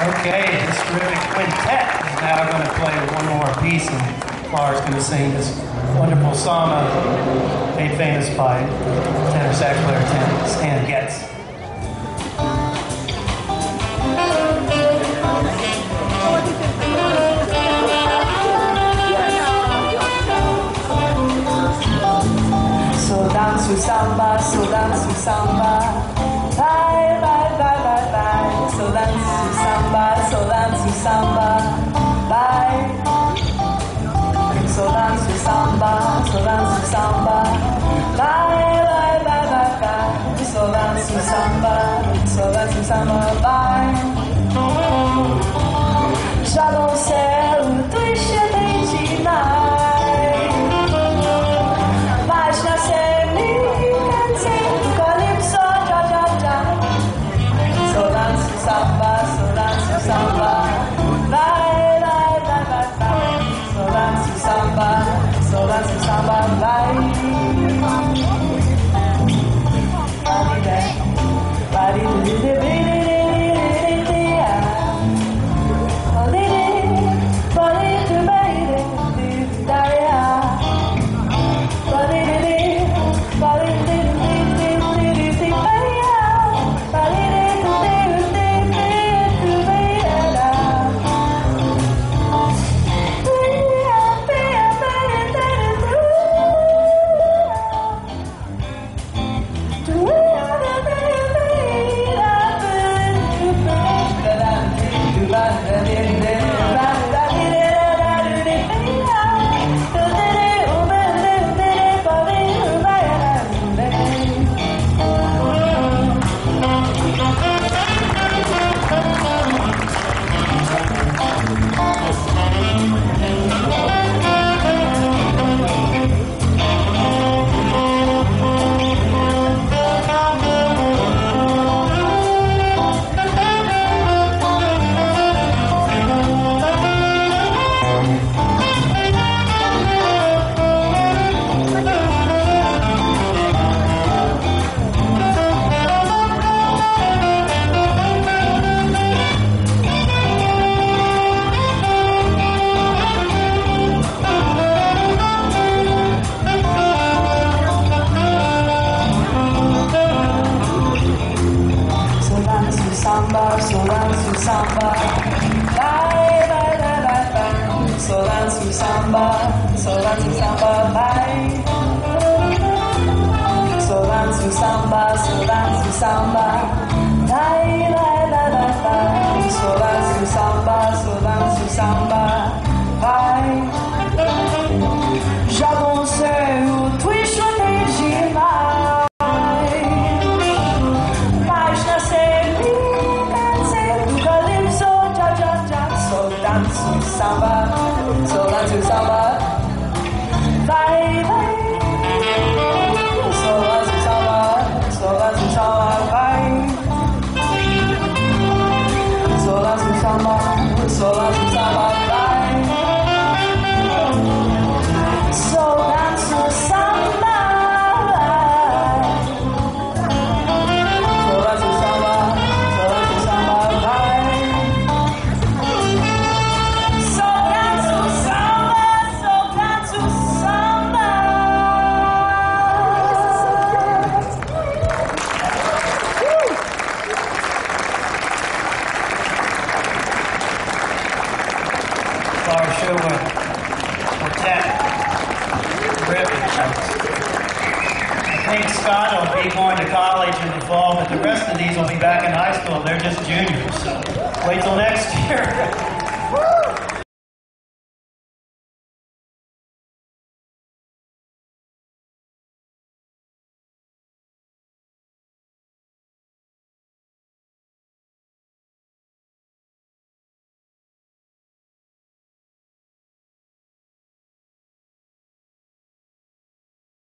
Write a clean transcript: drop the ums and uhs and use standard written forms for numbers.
Okay, this terrific quintet is now going to play one more piece, and Clara's going to sing this wonderful samba made famous by tenor sax player Stan Getz. So danço samba, so danço samba. Vai, vai, vai, vai, vai. So danço samba, so danço samba. Vai. So danço samba, so danço samba. Vai, vai, vai, vai, vai. So danço samba, so danço samba. Vai. Já no céu, tu enxerguei demais. Mas na samba, so danço samba, vai, vai, vai, vai, vai. So danço samba, so danço samba, vai. Clara Sherwood, quartet, terrific. I think Scott will be going to college in the fall, but the rest of these will be back in high school. They're just juniors, so wait till next year.